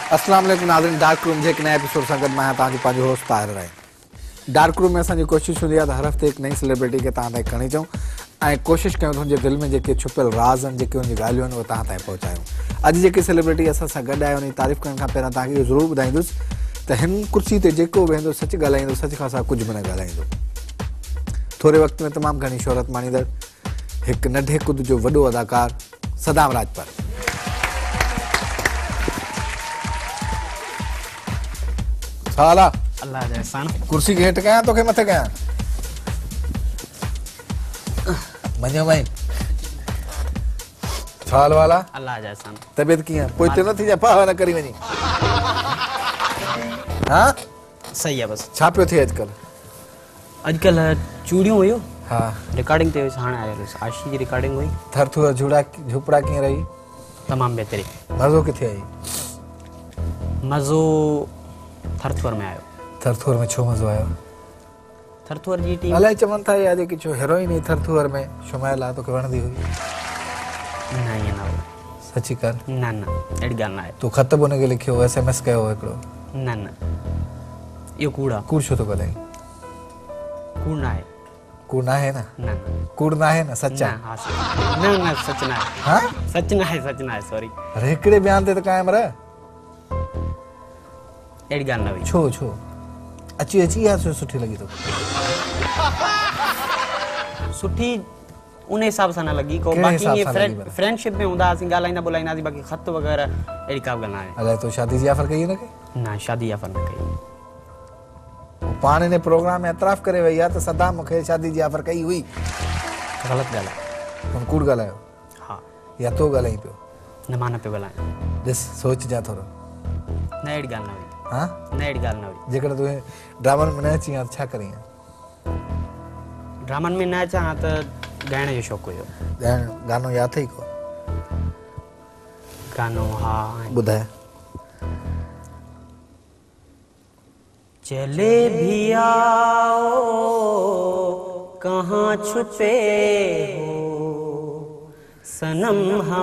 अस्सलाम वालेकुम नाज़रीन, डार्क रूम जे एक नए एपिसोड सां गॾु मां तव्हांजो पंहिंजो होस्ट ताहिर आहे। डार्क रूम में असांजी कोशिशि हूंदी आहे त हर हफ़्ते हिकु नई सेलिब्रिटी खे तव्हां ताईं खणी अचूं ऐं कोशिशि कयूं त हुनजे दिलि में जेके छुपियल राज़ आहिनि, जेके हुनजी ॻाल्हियूं आहिनि, उहे तव्हां ताईं पहुचायूं। अॼु जेकी सेलिब्रिटी असां सां गॾु आहे उनजी तारीफ़ करण खां पहिरियों तव्हांखे इहो ज़रूरु ॿुधाईंदुसि त हिन कुर्सी ते जेको वेंदो सच ॻाल्हाईंदो, सच खां सवाइ कुझु बि न ॻाल्हाईंदो। थोरे वक़्त में तमामु घणी शोहरत माणींदड़ हिकु नंढे क़ुद जो वॾो अदाकार सदाम राजपाल। हाल आहे? अल्लाह जा एहसान। कुर्सी खे हेठि कयां तोखे मथे कयां? मञो भाई हाल वाला अल्लाह जा एहसान। तबियत कीअं? पोइ ते न थी जाए पाह न करी वञी। हाँ सही है बस। छा पियो थिए अॼुकल्ह? अॼुकल्ह चूड़ियूं हुयो। हा रिकॉर्डिंग ते हाणे आयल आशी जी रिकॉर्डिंग हुई। थरथुर झुपड़ा कीअं रही? तमामु बहितरीन। मज़ो किथे आई? मज़ो थरथुर में आयो। थरथुर में छो मज़ो आयो? थरथुर जी टीम अलाए चवनि था इहा जेकी छो हीरोइन हुई थरथुर में शुमाइल आहे तोखे वणंदी हुई? न ईअं न हो। सची कर। न अहिड़ी ॻाल्हि न आहे। तूं ख़त बि हुनखे लिखियो, SMS कयो हिकिड़ो? न इहो कूड़ आहे। कूड़ छो थो ॻाल्हाईं? कूड़ न आहे। कूड़ न आहे न? न कूड़ न आहे न? सच आहे? न सच न आहे। हाँ सच न आहे सॉरी। अरे हिकिड़े बयान ते त क़ाइमु रह। अहिड़ी ॻाल्हि न हुई। छो अची इहा सुठी लॻी तोखे? सुठी उन हिसाब सां न लॻी को। बाक़ी ईअं फ्रेंडशिप में हूंदा हुआसीं, ॻाल्हाईंदा ॿोलाईंदासीं, बाक़ी ख़त वग़ैरह अहिड़ी का बि ॻाल्हि न आहे। अलाए तो शादी जी ऑफर कई हुनखे? न शादी जी ऑफर न कई। पाण हिन प्रोग्राम में एतराफ़ करे वई आहे त सदाम मूंखे शादी जी ऑफर कई हुई। ग़लति ॻाल्हि आहे। हुन कूड़ ॻाल्हायो? हा। या तो ॻाल्हाई पियो? न मां न पियो ॻाल्हायां। ॾिस सोचजां थोरो। न अहिड़ी ॻाल्हि न हुई। हाँ न अहिड़ी ॻाल्हि न हुई। जेकॾहिं तूं ड्रामनि में न अची हा त छा करीं? ड्रामनि में न अचां हा त ॻाइण जो शौक़ु हुयो। गानो यादि अथई को? गानो हा ॿुधाए। चले भी आओ कहाँ छुपे हो सनम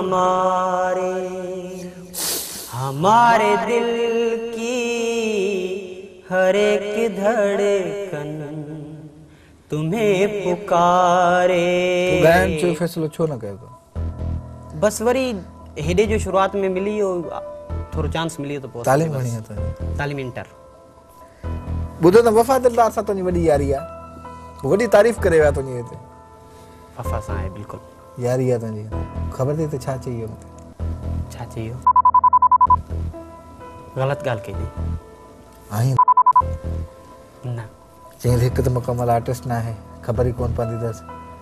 हमारे दिल की हर एक धड़कन तुम्हें पुकारे। तू गायन जो फैसलो छो न कयो? बस वरी हेडे जो शुरुआत में मिली हो थोरो चांस मिली तो पोइ तालीम घणी आहे? तालीम इंटर। ॿुधो त वफ़ा दिलदार सां तुंहिंजी वॾी यारी आहे, वॾी तारीफ़ करे विया तुंहिंजी हिते। वफ़ा सां आहे बिल्कुलु यारी आहे तुंहिंजी। ख़बर अथई त छा चई मूंखे? छा चई? ग़लति ॻाल्हि कई आई न। चई हिकु त मुकमल आर्टिस्ट न आहे, ख़बर ई कोन पवंदी अथसि।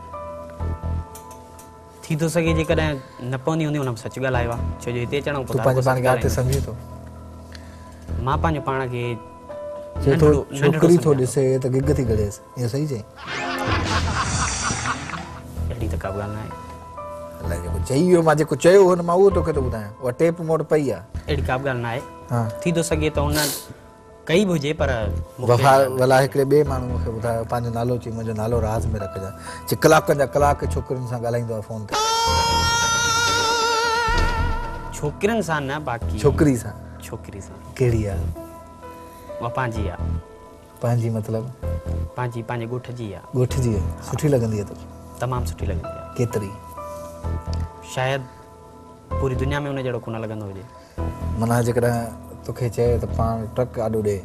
थी थो सघे जेकॾहिं न पवंदी हूंदी हुन में सच ॻाल्हायो आहे, छो जो हिते अचण तूं पंहिंजे पाण खे आर्टिस्ट सम्झी थो? मां पंहिंजे पाण खे छोकिरी थो ॾिसे त गिग थी गड़ेसि, इहो सही चई? अहिड़ी त का ॻाल्हि न आहे। अलाए जेको चई वियो, मां जेको चयो हुन मां उहो तोखे थो ॿुधायां, उहा टेप मोड पई आहे। अहिड़ी का बि ॻाल्हि न आहे। हाँ थी थो सघे त हुन कई बि हुजे पर वफ़ा भला हिकिड़े ॿिए माण्हू मूंखे ॿुधायो पंहिंजो नालो चई मुंहिंजो नालो राज़ में रखजांइ। चई कलाकनि जा कलाक छोकिरियुनि सां ॻाल्हाईंदो आहे फ़ोन ते। छोकिरनि सां न, बाक़ी छोकिरी सां। छोकिरी सां कहिड़ी आहे? उहा पंहिंजी आहे। पंहिंजी मतिलबु? पंहिंजे ॻोठ जी आहे। ॻोठ जी आहे? सुठी लॻंदी आहे तोखे? तमामु सुठी लॻंदी आहे। केतिरी? शायदि पूरी दुनिया में हुन जहिड़ो कोन लॻंदो हुजे। माना जेकॾहिं तोखे चए त पाण ट्रक आॾो ॾे,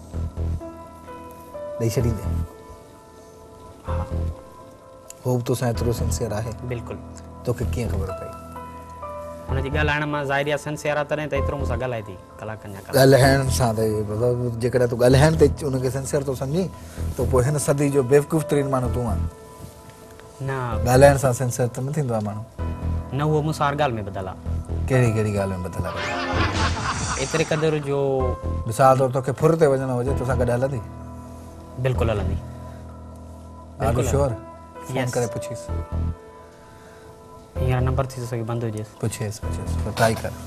ॾेई छॾींदे? हा। हो बि तोसां एतिरो सिंसियर आहे? बिल्कुलु। तोखे कीअं ख़बर पई? हुनजी ॻाल्हाइण मां ज़ाहिर आहे सिंसियर आहे, तॾहिं त एतिरो मूंसां ॻाल्हाए थी कलाकनि जा कलाक। ॻाल्हाइण सां त मतिलबु जेकॾहिं तूं ॻाल्हाइण ते हुनखे सिंसियर थो सम्झी त पोइ हिन सदी जो बेवकूफ़ तरीन माण्हू तूं आहे। न ॻाल्हाइण सां सिंसियर त न थींदो आहे माण्हू। न उहो मूंसां हर ॻाल्हि में ॿधल आहे। कहिड़ी ॻाल्हि में ॿधल आहे? एतिरे क़दुरु जो मिसाल तौरु तोखे फुर ते वञिणो हुजे तोसां गॾु हलंदी? बिल्कुलु हलंदी। R U sure? फोन करे पुछीसि। हींअर नंबर थी थो सघे बंदि हुजेसि। पुछेसि ट्राई कर।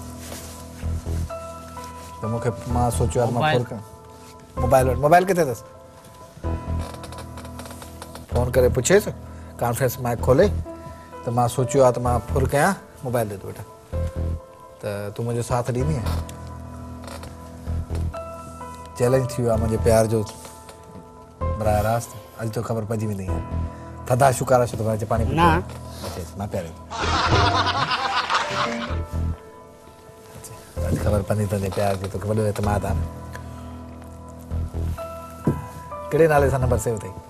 त मूंखे मां सोचियो आहे मां फोन कयां। मोबाइल किथे अथसि? फोन करे पुछेसि, कॉन्फ्रेंस माइक खोले त मां सोचियो आहे त मां फुर कयां, मोबाइल दे दो बेटा, त तूं मुंहिंजो साथ ॾींदीअं? चैलेंज थी वियो आहे मुंहिंजे प्यार जो बराह रास्त अॼु तो ख़बर पइजी वेंदी आहे थधा शुकारा छो थो पाणी ना मां प्यारे अॼु ख़बर पवंदी तुंहिंजे प्यार जी तोखे वॾो एतमाद आहे न कहिड़े नाले सां नंबर सेव अथई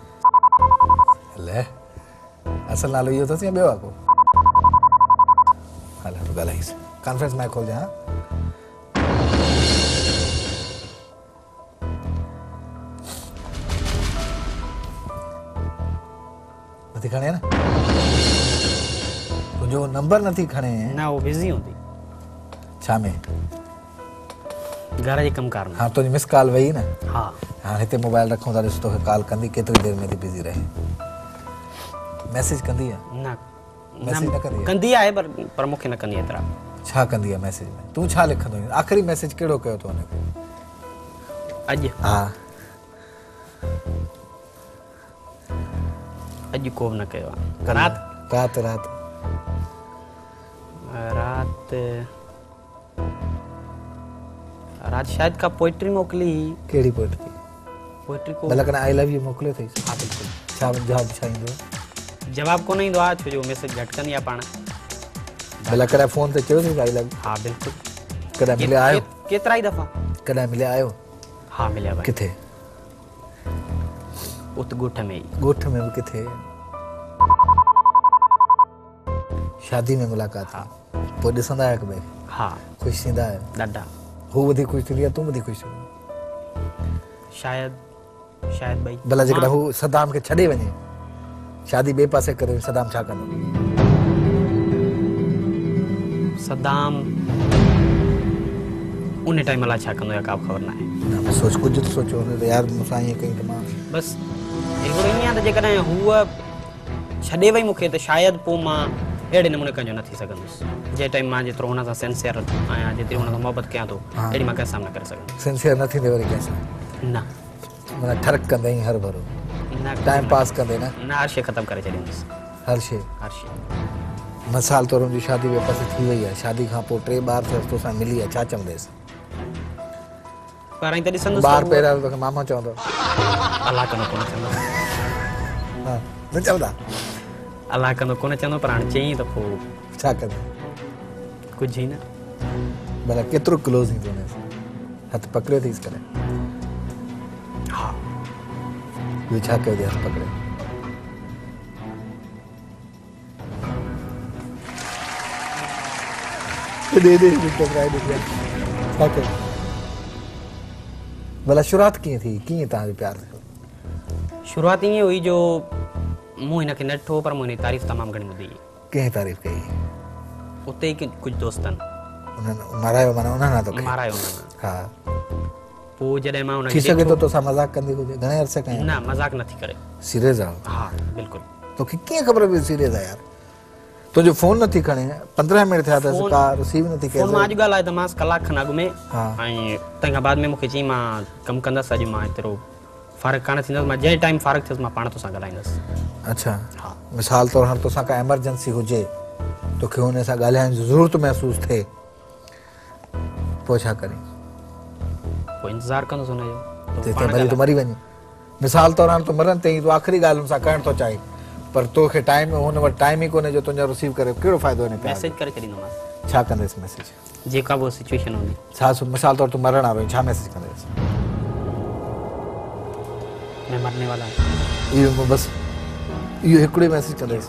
ले असल नालो इहो अथसि या ॿियो आहे को हल हलो ॻाल्हाईसि कॉन्फ्रेंस माइक खोलजां हा नथी खणे न तुंहिंजो नंबर नथी खणे ना वो बिजी हूंदी छा में घर जे कमकार में हाँ तुंहिंजी मिस कॉल वई न हा हाँ हिते मोबाइल रखूं था ॾिस तोखे कॉल कंदी केतिरी देर में थी बिज़ी रहे मैसेज कंदी आहे ना मैसेज न कंदी आहे कंदी आहे पर मूंखे न कंदी एतिरा छा कंदी आहे मैसेज में तूं छा लिखंदो आहीं आख़िरी मैसेज कहिड़ो कयो तो हुनखे अॼु हा अॼु को बि न कयो आहे रात रात शायद का पोइट्री मोकिली कहिड़ी पोइट्री को भला कॾहिं आई लव यू मोकिलियो अथई हा बिल्कुलु छा जवाब छा ईंदो जवाब कोन ईंदो आहे छो जो मैसेज घटि कंदी आहे पाण भला कॾहिं फोन ते चयो अथई आई लव हा बिल्कुलु कॾहिं मिलिया आहियो केतिरा ई दफ़ा कॾहिं मिलिया आहियो हा मिलिया भाई किथे उत ॻोठ में ई ॻोठ में बि किथे शादी में मुलाक़ात हा पोइ ॾिसंदा आहियो हिकु ॿिए हा ख़ुशि थींदा आहियो ॾाढा हू वधीक ख़ुशि थींदी आहे तूं वधीक ख़ुशि थींदी शायद भाई भला जेकॾहिं हू सदाम खे छॾे वञे शादी ॿिए पासे करे सदाम छा कंदो सदाम उन टाइम अलाए छा कंदो आहे का ख़बर न आहे सोच कुझु त सोचो हुन त यार मूंसां ईअं कई त मां बसि हिकिड़ो ईअं आहे त जेकॾहिं हूअ छॾे वई मूंखे त शायदि पोइ मां अहिड़े नमूने कंहिंजो न थी सघंदुसि जंहिं टाइम मां जेतिरो हुन सां सिंसियर आहियां जेतिरी हुन सां मोहबत कयां थो अहिड़ी मां कंहिं सां न करे सघंदुसि सिंसियर न थींदे वरी कंहिंसां न माना ठरक कंदे हर भरो न टाइम पास कंदे न न हर शइ ख़तमु करे छॾींदुसि हर शइ मिसाल तौर मुंहिंजी शादी ॿिए पासे थी वई आहे शादी खां पोइ 3 ॿार थियसि तोसां मिली आहे छा चवंदेसि पर त ॾिसंदुसि ॿार पहिरियां तोखे मामा चवंदो अलाह कंदो कोन चवंदो हा न चवंदा अलाह कंदो कोन चवंदो पर हाणे चयईं त पोइ छा कंदे कुझु ई न भला केतिरो क्लोज़ ईंदो हुन सां हथु पकड़ियो अथईसि कॾहिं हा ॿियो छा कयो अथई हथु पकड़े छा कयो भला शुरूआत कीअं थी कीअं तव्हांजो प्यार थियो शुरूआत ईअं हुई जो मूं हिनखे न ॾिठो पर मूं हिन जी तारीफ़ तमामु घणी ॿुधी कंहिं तारीफ़ कई उते ई कुझु दोस्तनि उन्हनि मारायो माना उन्हनि तोखे मारायो हुननि हा पोइ जॾहिं मां थी हुनखे सघे थो तोसां मज़ाक कंदी हुजे घणे अरसे खां न मज़ाक नथी करे सीरियस आहे हा बिल्कुलु तोखे कीअं ख़बर पई सीरियस आहे यार तुंहिंजो फोन नथी खणे 15 मिनट थिया अथसि का रिसीव नथी फोन मां कई अॼु ॻाल्हायोमांसि कलाक खनि अॻु में हा ऐं तंहिंखां बाद में मूंखे चई मां कमु कंदसि अॼु मां एतिरो फ़ारिग कान थींदुसि मां जंहिं टाइम फ़ारिग थियुसि मां पाण तोसां ॻाल्हाईंदुसि अच्छा हा मिसाल तौर हाणे तोसां का एमरजेंसी हुजे तोखे हुन सां ॻाल्हाइण जी ज़रूरत महसूसु थिए पोइ छा करी पोइ इंतज़ारु कंदुसि हुनजो जेतिरे भली तूं मरी वञे मिसाल तौर हाणे तूं मरनि ताईं तूं आख़िरी ॻाल्हि हुन सां करणु थो चाहीं पर तोखे टाइम हुन वटि टाइम ई कोन्हे जो तुंहिंजो रिसीव करे कहिड़ो फ़ाइदो हिन प्यार मैसेज करे छॾींदोमांसि जो? छा कंदेसि मैसेज जेका बि सिचुएशन हूंदी छा मिसाल तौर तूं मरण वारो छा मैसेज कंदेसि मैं मरने वाला हूं इहो बसि इहो हिकिड़ो मैसेज कंदेसि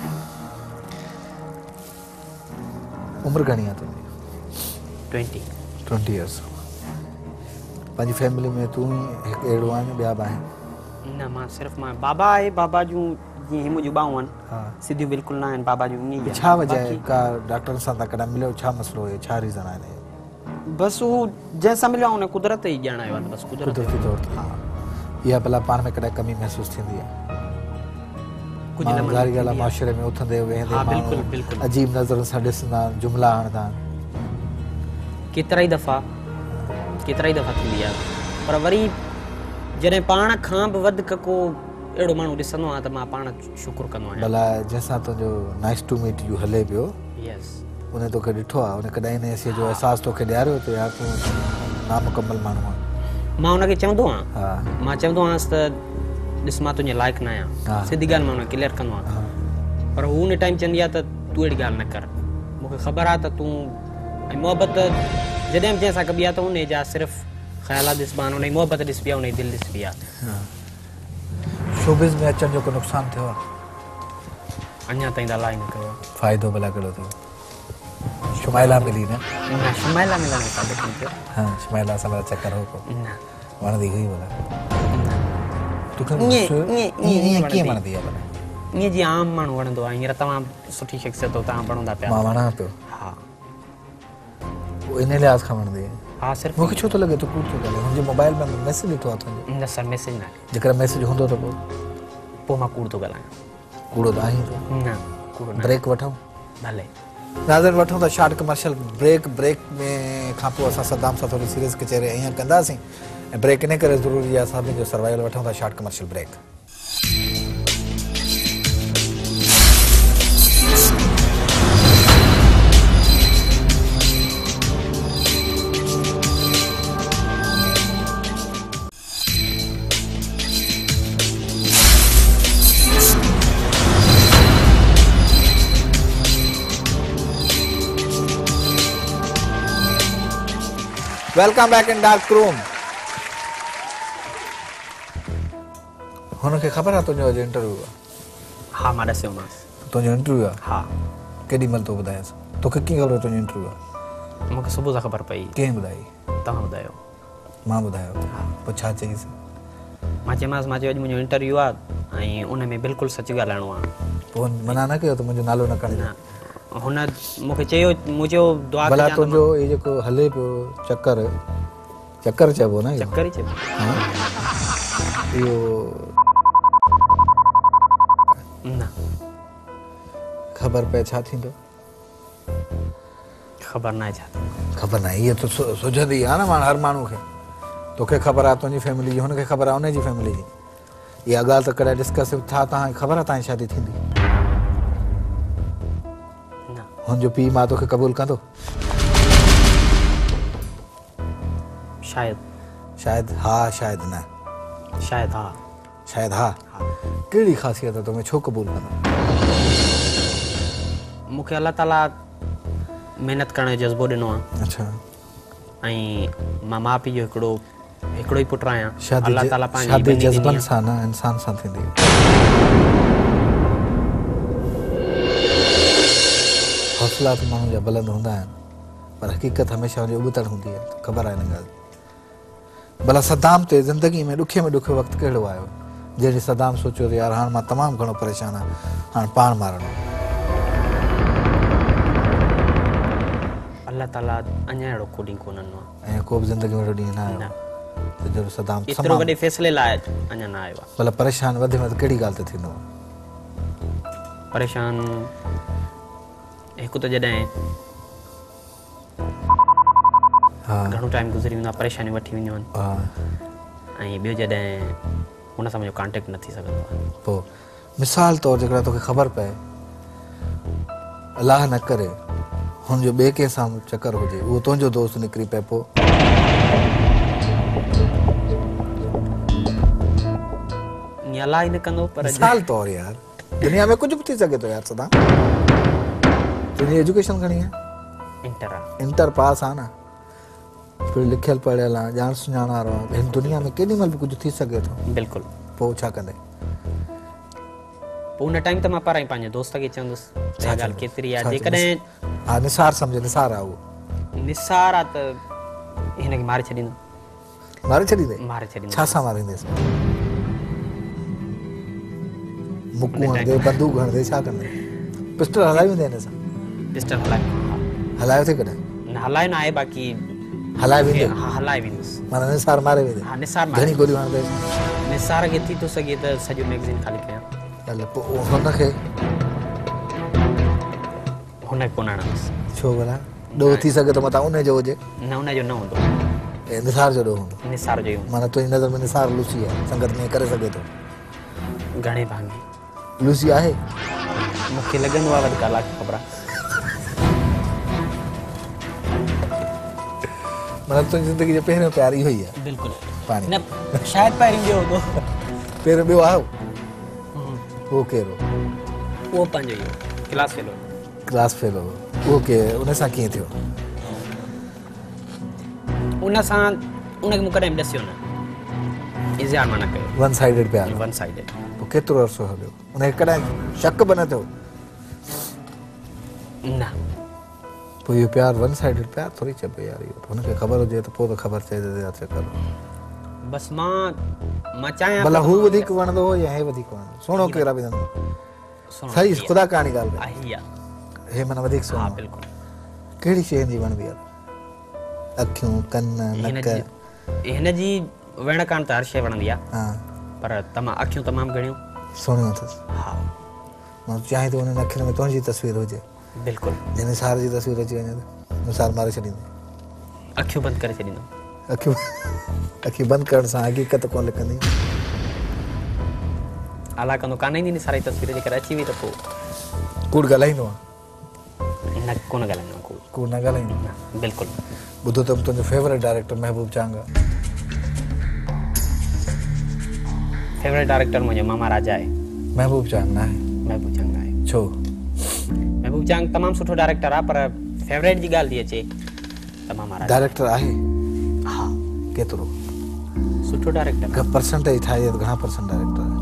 उमिरि घणी आहे तुंहिंजी 20 इयर्स पंहिंजी फैमिली में तूं ई हिकु अहिड़ो आहे न ॿिया बि आहिनि न मां सिर्फ़ु मां बाबा आहे बाबा जूं जीअं ही मुंहिंजूं ॿाहूं आहिनि हा सिधियूं बिल्कुलु न आहिनि बाबा जूं ईअं ई छा वजह आहे का डॉक्टर सां तव्हां कॾहिं मिलियो छा मसइलो हुयो छा रीज़न आहे बसि उहो जंहिंसां मिलियो आहे हुन कुदरत ई ॼाणायो आहे बसि कुदरती तौर ते इहा भला पाण में कॾहिं कमी महसूसु थींदी आहे कुझु ज़ाहिर ॻाल्हि आहे मुआशिरे में उथंदे वेहंदे हा, माण्हू बिल्कुलु, बिल्कुलु। अजीब नज़रनि सां ॾिसंदा आहिनि जुमिला हणंदा आहिनि केतिरा ई दफ़ा थींदी आहे पर वरी जॾहिं पाण खां बि वधीक को अहिड़ो माण्हू ॾिसंदो आहे त मां पाण शुकुरु कंदो आहियां भला जंहिंसां तुंहिंजो नाइस टू मीट यू हले पियो यस उन तोखे ॾिठो आहे उन कॾहिं इन शइ जो अहसासु तोखे ॾियारियो त यार तूं नामुकमल माण्हू आहे मां हुनखे चवंदो आहियां हा मां चवंदो आहियांसि त ॾिस मां तुंहिंजे लाइक़ु न हा। आहियां सिधी ॻाल्हि मां हुनखे क्लियर कंदो आहियां पर हू उन टाइम चवंदी आहे त तूं अहिड़ी ॻाल्हि न कर मूंखे ख़बर आहे त तूं ऐं मोहबत जॾहिं बि जंहिंसां कबी आहे त उन जा सिर्फ़ु ख़्यालात ॾिसबा आहिनि उनजी मोहबत ॾिसबी आहे उनजी दिलि ॾिसबी आहे शोबिज़ में अचण जो को नुक़सानु थियो आहे अञा ताईं त अलाही न कयो आहे फ़ाइदो भला कहिड़ो थियो शुमाइला मिली न न शुमाइला मिलण में काॾे कोन थियो हा शुमाइला सां चकर हो को न वणंदी हुई भला तोखे ईअं कीअं वणंदी आहे भला ईअं जीअं आम माण्हू वणंदो आहे हींअर तव्हां सुठी शख़्सियत हो तव्हां वणंदा पिया मां वणां पियो हा इन लिहाज़ खां वणंदी आहे हा सिर्फ़ु मूंखे छो थो लॻे तूं कूड़ थो करे मुंहिंजे मोबाइल में मैसेज ॾिठो आहे तुंहिंजो न सर मैसेज न आहे जेकर मैसेज हूंदो त पोइ मां कूड़ थो ॻाल्हायां कूड़ो त आहीं तो न कूड़ न ब्रेक वठूं भले नाज़र वठूं था शॉर्ट कमर्शियल ब्रेक में खां पोइ असां सदाम सां थोरी सीरियस कचहरी ईअं कंदासीं ऐं ब्रेक इन करे ज़रूरी आहे सभिनी जो सर्वाइवल वठूं था short commercial break welcome back in dark room हुनखे ख़बर आहे तुंहिंजो अॼु इंटरव्यू आहे हा मां ॾसियोमांसि तुंहिंजो इंटरव्यू आहे हा केॾी महिल तो ॿुधायसि तोखे कीअं ख़बर तुंहिंजो इंटरव्यू आहे मूंखे सुबुह सां ख़बर पई कंहिं ॿुधाई तव्हां ॿुधायो मां ॿुधायो पोइ छा चईसि मां चयोमांसि मां चयो अॼु मुंहिंजो इंटरव्यू आहे ऐं उन में बिल्कुलु सच ॻाल्हाइणो आहे पोइ मना न कयो त मुंहिंजो नालो न खणी न हुन मूंखे चयो मूं चयो दुआ भला कजां त तुंहिंजो इहो जेको हले पियो चकर चइबो न इहो? चकर ई चइबो हा इहो न ख़बर पए छा थींदो ख़बर न आहे छा ख़बर न आहे इहा त सुझंदी आहे न हर माण्हू खे तोखे ख़बर आहे तुंहिंजी फैमिली जी हुनखे ख़बर आहे उनजी फैमिली जी इहा ॻाल्हि त कॾहिं डिस्कस छा तव्हांखे ख़बर आहे तव्हांजी शादी थींदी न हुनजो पीउ मां तोखे क़बूल कंदो शायदि शायदि हा शायदि न शायदि हा शायदि हा कहिड़ी ख़ासियत आहे तोखे छो क़बूल कंदो मूंखे अलाह ताला महिनत करण जो जज़्बो ॾिनो आहे अच्छा ऐं मां माउ पीउ जो हिकिड़ो ई पुटु आहियां शादी अलाह ताला पंहिंजी शादी बनी ॾिनी जज़्बनि आहे। सां न इंसान सां थींदी हौसला त माण्हू जा बुलंद हूंदा आहिनि पर हक़ीक़त हमेशह हुनजी उबतड़ हूंदी आहे ख़बर आहे हिन ॻाल्हि भला सदाम ते ज़िंदगी में ॾुखे में ॾुखियो वक़्तु कहिड़ो आयो जॾहिं सदाम सोचियो त यार हाणे मां तमामु घणो परेशान आहियां हाणे पाण मारणो अलाह ताला अञा अहिड़ो को ॾींहुं कोन ॾिनो आहे ऐं को बि ज़िंदगी में अहिड़ो ॾींहुं न आयो न त जॾहिं सदाम एतिरो वॾे फ़ैसिले लाइ अञा न आयो आहे भला परेशान वधि में वधि कहिड़ी ॻाल्हि ते थींदो परेशान हिकु त जॾहिं हा घणो टाइम गुज़री वेंदो आहे परेशानियूं वठी वेंदियूं आहिनि हा ऐं ॿियो जॾहिं हुन सां मुंहिंजो कॉन्टेक्ट न थी सघंदो आहे पोइ मिसाल तौरु जेकॾहिं तोखे ख़बर पए अलाह न करे हुनजो ॿिए कंहिं सां चकर हुजे उहो तुंहिंजो दोस्त निकिरी पए पोइ ईअं अलाह ई न कंदो पर मिसाल तौरु यार दुनिया में कुझु बि थी सघे थो यार सदा तुंहिंजी एजुकेशन घणी आहे इंटर आहे इंटर पास आहे न पिणु लिखियलु पढ़ियल आहे ॼाण सुञाण वारो आहे हिन दुनिया में केॾी महिल बि कुझु थी सघे थो बिल्कुलु पोइ छा कंदे पोइ उन टाइम त मां पारां पंहिंजे दोस्त खे चवंदुसि छा इहा ॻाल्हि केतिरी आहे छा जेकॾहिं हा निसार सम्झ निसार आहे उहो निसार आहे त हिनखे मारे छॾींदो मारे छॾींदे मारे छॾींदो छा सां मारींदेसि मुकूं हणंदे बंदूक हणंदे छा कंदे पिस्टल हलाई वेंदे हिन सां पिस्टल हलाए हलायो थी कॾहिं न हलाए न आहे बाक़ी हलाए वेंदे हा हलाए वेंदुसि माना निसार मारे वेंदे हा निसार मारे घणी गोलियूं हणंदे निसार खे थी थो सघे त सॼो मैगज़ीन ख़ाली कयां हल पोइ हुनखे हुनखे कोन हणंदुसि छो भला ॾोह थी सघे थो मथां उनजो हुजे न हुनजो न हूंदो ऐं निसार जो ॾोह हूंदो निसार जो ई हूंदो माना तुंहिंजी नज़र में निसार लूसी आहे संगत में करे सघे थो घणे भाङे लूसी आहे मूंखे लॻंदो आहे वधीक अलाह खे ख़बर आहे माना तुंहिंजी ज़िंदगी जो पहिरियों प्यार इहो ई आहे बिल्कुलु पानी न शायद पहिरीं ॿियो हूंदो पहिरियों ॿियो आयो उहो कहिड़ो उहो पंहिंजो इहो क्लास फेलो क्लास फेलो उहो के उन सां कीअं थियो उन सां उनखे मूं कॾहिं ॾसियो न इज़हार मां न कयो वन साइडेड प्यार वन साइडेड पोइ केतिरो अरसो हलियो उनखे कॾहिं शक बि न थियो न पोइ इहो प्यार वन साइडेड प्यार थोरी चइबो यार इहो हुनखे ख़बर हुजे त पोइ त ख़बर चइजे चकर बसि मां चाहियां भला हू वधीक वणंदो हो या हे वधीक वणंदो सुहिणो केरु आहे सही ख़ुदा कहाणी ॻाल्हि आहे हे माना वधीक हा सुहिणो बिल्कुलु कहिड़ी शइ जी वणंदी आहे अखियूं कन नक हिन जी वण कान त हर शइ वणंदी आहे हा पर अखियूं तमामु घणियूं सुहिणियूं अथसि हा मां चाहे थो उन्हनि अखियुनि में तुंहिंजी तस्वीर हुजे बिल्कुलु जंहिं निसार जी तस्वीर अची वञे त निसार मारे छॾींदो अखियूं बंदि करे छॾींदो अखियूं बंदि करण सां हक़ीक़त कोन लिखंदी अला कंदो कान ईंदी निसार जी तस्वीर जेकर अची वई त पोइ कूड़ ॻाल्हाईंदो आहे न कोन ॻाल्हाईंदो कूड़ न ॻाल्हाईंदो बिल्कुलु ॿुधो त तुंहिंजो फेवरेट डायरेक्टर महबूब चांग आहे फेवरेट डायरेक्टर मुंहिंजो मामा राजा आहे महबूब चांग न आहे महबूब चांग आहे छो महबूब चांग तमामु सुठो डायरेक्टर आहे पर फेवरेट जी ॻाल्हि थी अचे त मामा राजा डायरेक्टर आहे हा केतिरो सुठो डायरेक्टर परसेंटेज ठाहे त घणा परसेंट डायरेक्टर आहे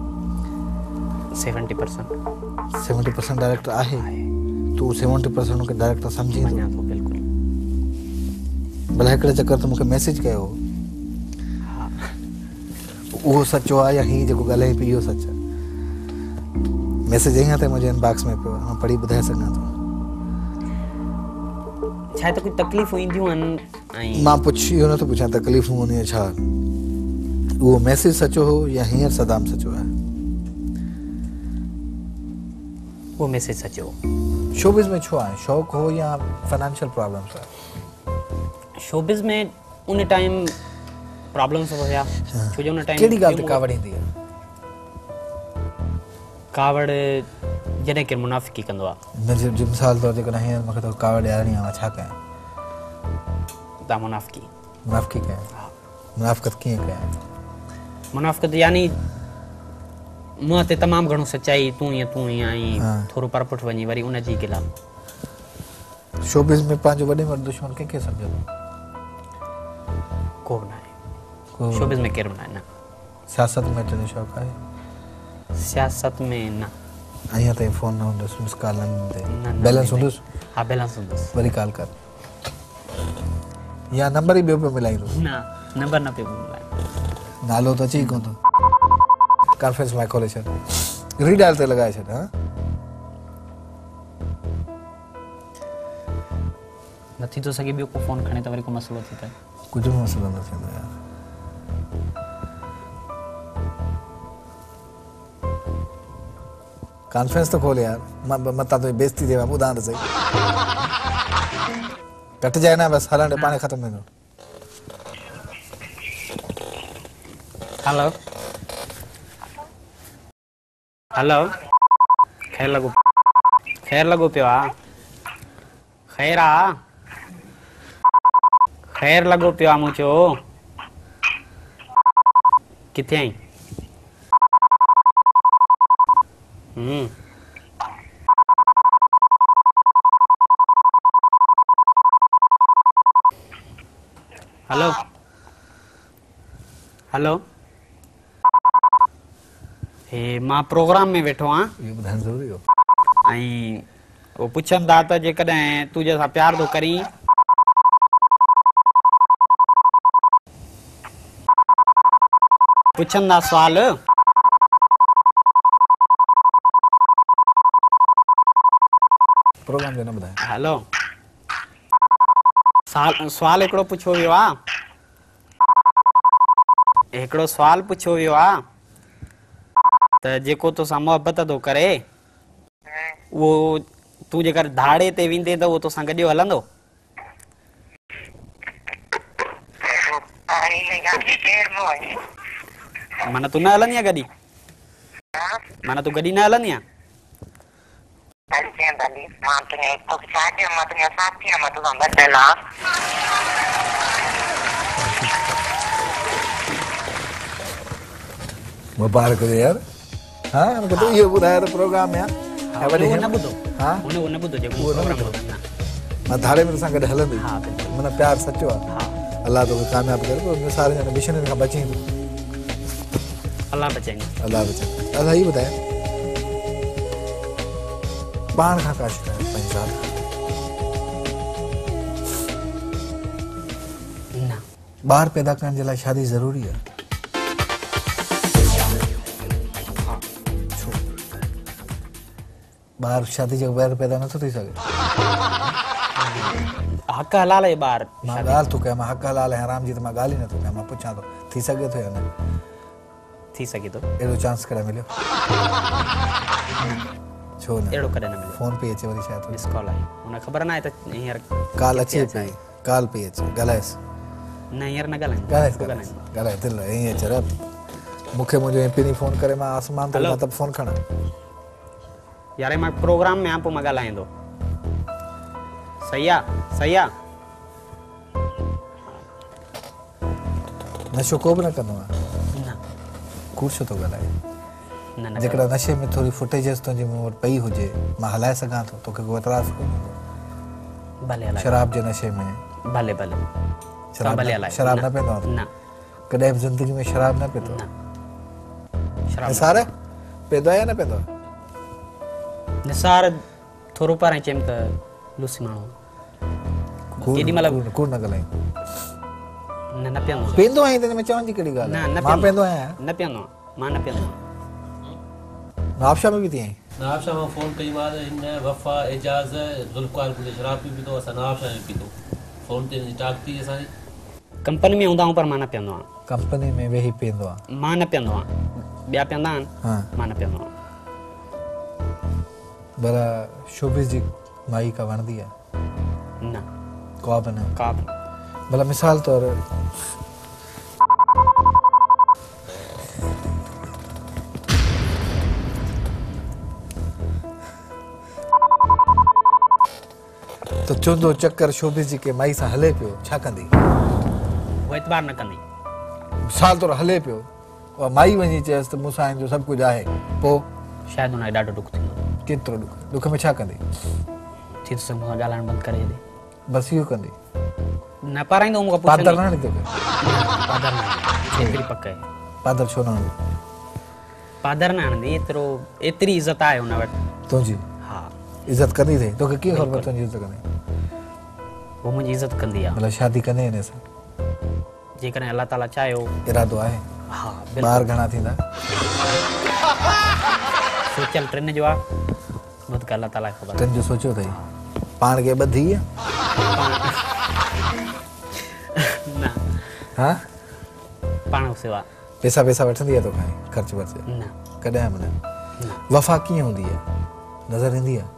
70% डायरेक्टर आहे तूं 70% खे डायरेक्टर सम्झी मञा थो बिल्कुलु भला हिकिड़े चकर त मूंखे मैसेज कयो हा उहो सचो आहे या हीअ जेको ॻाल्हाए पई इहो सच आहे मैसेज ईअं त मुंहिंजे इनबॉक्स में पियो मां पढ़ी ॿुधाए सघां थो छा त कुझु तकलीफ़ूं ईंदियूं आहिनि ऐं मां इहो नथो पुछां तकलीफ़ूं हूंदियूं छा उहो मैसेज सचो हो या हींअर सदाम सचो आहे उहो मैसेज सचो शोबिज़ में छो आहे शौक़ु हो या फाइनेंशियल प्रॉब्लम्स आहे शोबिज़ में उन टाइम प्रॉब्लम्स हुया छो जो उन टाइम कहिड़ी ॻाल्हि ते कावड़ ईंदी आहे कावड़ जॾहिं केरु मुनाफ़िकी कंदो आहे मुंहिंजे मिसाल तौर ते कॾहिं हींअर मूंखे त कावड़ ॾियारणी आहे मां छा कयां तव्हां मुनाफ़िकी कयां मुनाफ़िक़त कीअं कयां मुनाफ़िक़त यानी मुंहं ते तमामु घणो सचाई तूं ईअं ऐं थोरो परपुठ वञी वरी उन जी गिला शोबिज़ में पंहिंजो वॾे में वॾो दुश्मन कंहिंखे सम्झो को बि न आहे शोबिज़ में केरु बि न आहे न सियासत में तुंहिंजो शौक़ु आहे सियासत में न अञा ताईं फोन न हूंदुसि मिस कॉल न ॾींदे बैलेंस हूंदुसि हा बैलेंस हूंदुसि वरी कॉल कर या नंबर ई ॿियो पियो मिलाईंदो न नंबर न पियो मिलाए नालो त अची कोन थो कॉन्फ्रेंस मां खोले छॾ रीडायल ते लॻाए छॾ हा नथी थो सघे ॿियो को फोन खणे त वरी को मसइलो थी पए कुझु बि मसइलो न थींदो यार कॉन्फ्रेंस तो खोले यार मता तो बेइज्जती दे ॿुधां त सही कटिजाए ना बस हलण पाणे ख़तम थींदो हेलो हेलो ख़ैर लॻो पियो आहे ख़ैर लॻो पियो आहे मूं चयो किथे आहीं हेलो हे मां प्रोग्राम में वेठो आहियां इहो ॿुधाइणु ज़रूरी हो ऐं वो पुछंदा त जेकॾहिं तूं जंहिंसां प्यार थो करीं पुछंदा सुवाल प्रोग्राम जो न ॿुधाए हेलो सुवाल हिकिड़ो पुछो वियो आहे हिकिड़ो सुवाल पुछो वियो आहे त जेको तोसां मोहबत थो करे उहो तूं जेकर धाड़े ते वेंदे त उहो तोसां गॾु हलंदो माना तूं न हलंदी आहे गॾी माना तूं गॾी न हलंदी आहे मुबारक हुजे यार। हाँ मूंखे तो इहो ॿुधायो त प्रोग्राम में हा उहो न ॿुधो हाँ उहो न ॿुधो जेको प्रोग्राम ॿुधो न मां धाड़े में सां गॾु हलंदी हा बिल्कुलु माना प्यार सचो आहे। हा अल्लाह तोखे कामयाबु करे पोइ सारे ॼणा मिशन खां बची अलाह बचाईंदो अल्लाह बचाए। अल्लाह ही ॿुधाए पाण खां का शिकायत पंहिंजी ज़ात खां? न ॿार पैदा करण जे लाइ शादी ज़रूरी आहे? छो ॿार शादी जे बग़ैर पैदा नथो थी सघे? हक़ हलाल आहे ॿार मां ॻाल्हि थो कयां मां हक़ हलाल ऐं हराम जी त मां ॻाल्हि ई नथो कयां मां पुछां थो थी सघे थो या न? थी सघे थो अहिड़ो चांस कॾहिं मिलियो? छो न? अहिड़ो कॾहिं न मिलियो फोन पई अचे वरी शायदि मिस कॉल आहे हुन ख़बर न आहे त हींअर कॉल अचे पई कॉल पई अचे ॻाल्हाएसि न हींअर न ॻाल्हायूं ॻाल्हाए दिलि ईअं अचे रब मूंखे मुंहिंजो एमपी फोन करे मां आसमान ते हलो। त फोन खणा यार मां प्रोग्राम में आहियां पोइ मां ॻाल्हाईंदो सही आहे नशो को बि न कंदो आहे न कूड़ छो थो ॻाल्हाए? न न जेकॾहिं नशे में थोरी फुटेजेस तुंहिंजी मूं वटि पई हुजे मां हलाए सघां थो तोखे को एतराज़ कोन हूंदो? भले हलाए शराब जे नशे में भले भले शराब भले न हलाए शराब न पींदो आहे? न कॾहिं बि ज़िंदगी में शराब न पीतो? न शराब निसार पींदो आहे या न पींदो आहे? निसार थोरो पहिरां चयमि त लूसी माण्हू केॾी महिल कूड़ न ॻाल्हाई न न पीअंदो पींदो आहीं त हिन में चवण जी कहिड़ी ॻाल्हि न आहे? न मां पींदो आहियां न पीअंदो मां न पीअंदो नाबशा में बि थी आहीं? नाबशा में फोन कई मां हिन वफ़ा एजाज़ ज़ुल्फ़कार कुझु शराब बि पीतो असां नाबशा में पीतो फोन ते टाक थी असांजी कंपनी में हूंदा आहियूं पर मां न पीअंदो आहियां कंपनी में वेही पींदो आहे? मां न पीअंदो आहियां ॿिया पीअंदा आहिनि हाँ मां न पीअंदो आहियां भला शोबिस जी माई का वणंदी आहे? न को बि न? का बि भला मिसाल तौर त चवंदो चक्कर शोबिस जी के माई सां हले पियो छा कंदी? उहो एतबार न कंदी मिसाल तौर हले पियो उहा माई वञी चयसि त मूंसां हिनजो सभु कुझु आहे पोइ शायदि हुनखे ॾाढो ॾुख थींदो केतिरो ॾुख में छा कंदी? थी थो सघे मूंखां ॻाल्हाइणु बंदि करे छॾे बसि इहो कंदी? न पाराईंदो मूंखां पादर पुछंदी न हणी तोखे? पादर न हणंदी एतिरी पक आहे पादर छो न हणी? पादर न हणंदी एतिरी इज़त आहे हुन वटि तुंहिंजी हा इज़त कंदी अथई तोखे कीअं ख़बर तुंहिंजी इज़त कंदी? उहो मुंहिंजी इज़त कंदी आहे मतिलबु शादी कंदे हिन सां जेकॾहिं अलाह ताला चाहियो इरादो आहे? हा ॿार घणा थींदा? सोचियल टिनि जो आहे बुध के अल्लाह ताला ख़बर टिनि जो सोचियो अथई पाण खे ॿधी आहे? न हा पाण सेवा पैसा वठंदी आहे तोखां ख़र्च वर्च? न कॾहिं बि न? न वफ़ा कीअं हूंदी आहे? नज़र ईंदी आहे?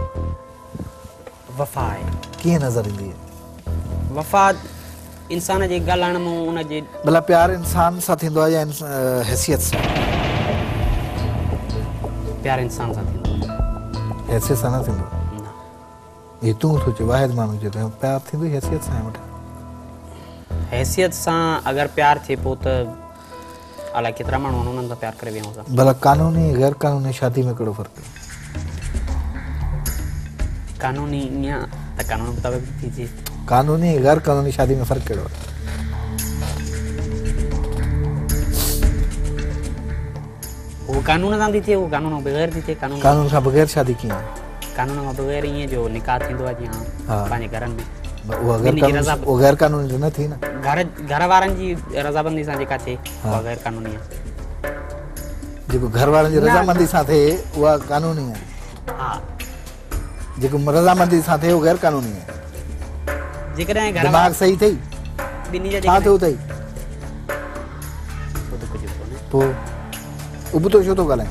वफ़ा आहे कीअं नज़र ईंदी आहे? वफ़ा इंसान जे ॻाल्हाइण में उनजे भला प्यार इंसान सां थींदो आहे या हैसियत सां? प्यार इंसान सां थींदो हैसियत सां न थींदो? न हीअ तूं थो चए वाहिद माण्हू चए थो प्यार थींदो हैसियत सां वटि? हैसियत सां अगरि प्यार थिए पोइ त अलाए केतिरा माण्हू आहिनि उन्हनि सां प्यार करे वियूं असां भला कानूनी गैर कानूनी शादी में कहिड़ो फ़र्क़ु आहे? कानूनी ईअं त कानून मुताबिक़ थी कानूनी गैर कानूनी शादी में फ़र्क़ु कहिड़ो आहे? वो कानून सां थी थिए वो कानून बग़ैर थी थिए कानून खां बग़ैर शादी कीअं आहे? कानून खां बग़ैर ईअं जो निकाह थींदो आहे जीअं हा। पंहिंजे घरनि में उहा गैर कानूनी त न थी न? घर वारनि जी रज़ामंदी सां जेका थिए उहा गैर कानूनी आहे जेको घर वारनि जी रज़ामंदी सां थिए उहा कानूनी आहे? हा जेको रज़ामंदी सां थिए उहो गैर कानूनी आहे? जेकॾहिं घर दिमाग़ सही अथई? ॿिन्ही जा छा थियो अथई? छो त कुझु बि कोन्हे पोइ उबतो छो थो ॻाल्हाए?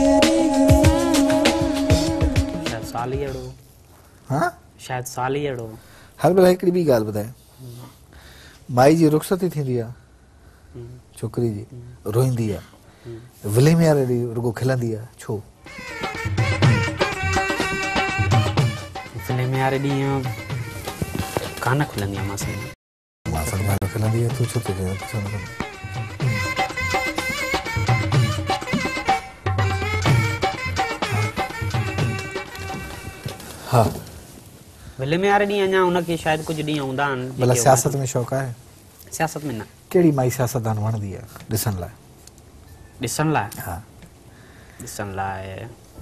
शायदि साल ई अहिड़ो हा शायदि साल ई अहिड़ो हर भला हिकिड़ी ॿी ॻाल्हि ॿुधाए माई जी रुख़सती थींदी आहे छोकिरी जी रोईंदी आहे विले में यार रुगो खिलंदी आहे छो? विले में यार ॾींहं कान खुलंदी आहे मां खिलंदी आहे तूं छो थो चए? हाँ विले में यार ॾींहं अञा हुनखे शायदि कुझु ॾींहं हूंदा आहिनि भला सियासत में शौक़ु आहे? सियासत में न। कहिड़ी माई सियासतदान वणंदी आहे ॾिसण लाइ? ॾिसण लाइ हा ॾिसण लाइ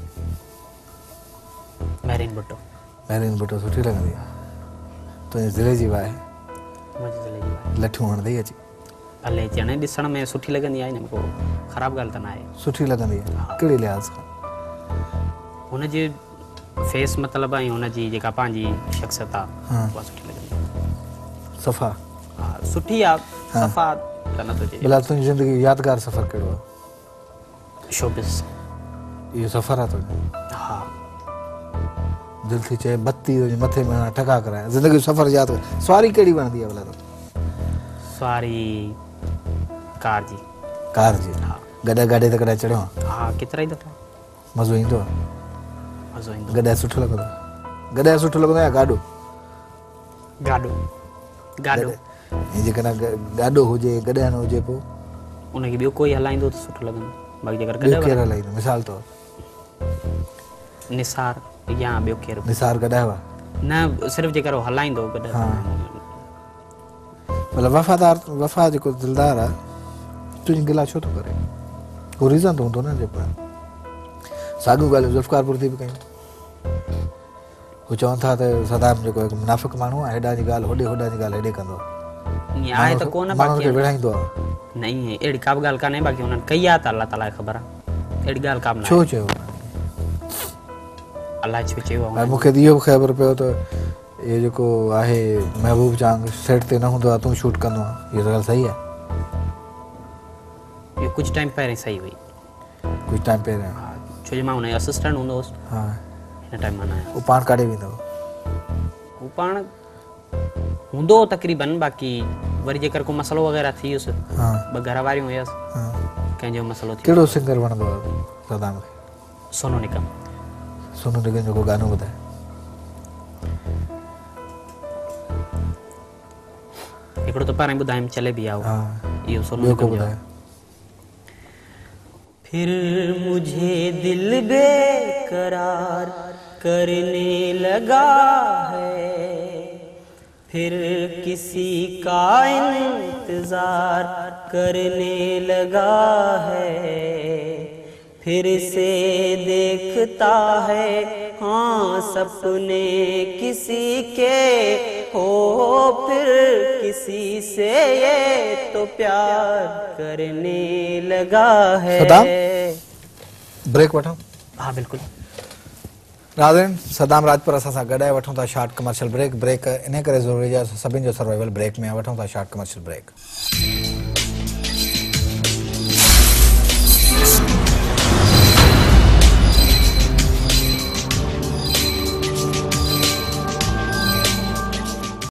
महरीन भुट्टो। महरीन भुट्टो सुठी लॻंदी आहे। तुंहिंजे ज़िले जी आहे? मुंहिंजे ज़िले जी आहे। लठियूं वणंदी अची? भले अची हाणे ॾिसण में सुठी लॻंदी आहे न, को ख़राबु ॻाल्हि त न आहे। सुठी लॻंदी आहे कहिड़े लिहाज़ खां? हुनजी फेस मतिलबु ऐं हुनजी जेका पंहिंजी शख़्सियत आहे उहा सुठी लॻंदी आहे। सफ़ा? हा सुठी आहे, सफ़ा त नथो चए। भला तुंहिंजी ज़िंदगी यादगार सफ़र कहिड़ो आहे? शोबिस। इहो सफ़र आहे तुंहिंजो? हा दिलि थी चए बत्ती तुंहिंजे मथे में टका कराए ज़िंदगी जो सफ़र यादि कर। सवारी कहिड़ी वणंदी आहे भला तो? सवारी कार जी। कार जी? हा। गॾे गाॾे ते कॾहिं चढ़ियो आहे? हा केतिरा ई दफ़ा। मज़ो ईंदो आहे? मज़ो ईंदो। गॾे सुठो लॻंदो आहे? गॾे सुठो लॻंदो आहे या गाॾो? गाॾो। गाॾो जेकॾहिं गाॾो हुजे गॾियन हुजे पोइ उनखे ॿियो कोई हलाईंदो त सुठो लॻंदो। बाक़ी जेकर ॿियो केरु हलाईंदो? मिसाल तौर निसार या ॿियो केरु? निसार गॾायो आहे? न सिर्फ़ु जेकर उहो हलाईंदो गॾु। मतिलबु वफ़ादार वफ़ा जेको दिलदार आहे तुंहिंजी गिला छो थो करे? को रीज़न त हूंदो न जेको आहे। साॻियूं ॻाल्हियूं ज़ुल्फ़कार थी बि कयूं। हू चवनि था त सदाम जेको हिकु मुनाफ़िक़ माण्हू आहे, हेॾां जी ॻाल्हि होॾे, होॾां जी ॻाल्हि हेॾे कंदो आहे। आहे त कोन माण्हुनि खे विढ़ाईंदो आहे। न ईअं अहिड़ी का बि ॻाल्हि कान्हे, बाक़ी हुननि कई आहे त अलाह ताला खे ख़बर आहे। अहिड़ी ॻाल्हि का बि न आहे। छो चयो? अलाह छो चयो आहे? मूंखे त इहो बि ख़बर पियो त इहो जेको आहे महबूब चांग सेट ते न हूंदो आहे, तूं शूट कंदो आहे। इहा ॻाल्हि सही आहे? इहो कुझु टाइम पहिरियों सही हुई। कुझु टाइम पहिरियों? हा छो जो मां हुनजो असिस्टेंट हूंदो हुउसि। हा हिन टाइम मां न आहियां। उहो पाण काॾे वेंदो? हू पाण हूंदो तक़रीबन, बाक़ी वरी जेकर को मसलो वग़ैरह थी वियुसि। हा ॿ घर वारियूं हुयसि, कंहिंजो मसलो थी। कहिड़ो सिंगर वणंदो आहे सदाम खे? सोनू निगम। सोनू निगम जो को गानो ॿुधाए? हिकिड़ो त पाण ॿुधायमि चले बि आओ। हा इहो सोनू ॿियो को निगम जो। ॿुधाए? फिर मुझे दिल बेकरार करने लगा है, फिर किसी का इंतजार करने लगा है, फिर से देखता है हाँ सपने किसी के हो, फिर किसी से ये तो प्यार करने लगा है। ब्रेक वठूं? हाँ बिल्कुल। नाज़रीन सदाम राजपुर असां सां गॾाए वठूं था शॉर्ट कमर्शियल ब्रेक इन करे ज़रूरी आहे सभिनि जो सर्वाइवल ब्रेक में वठूं था शॉर्ट कमर्शियल ब्रेक।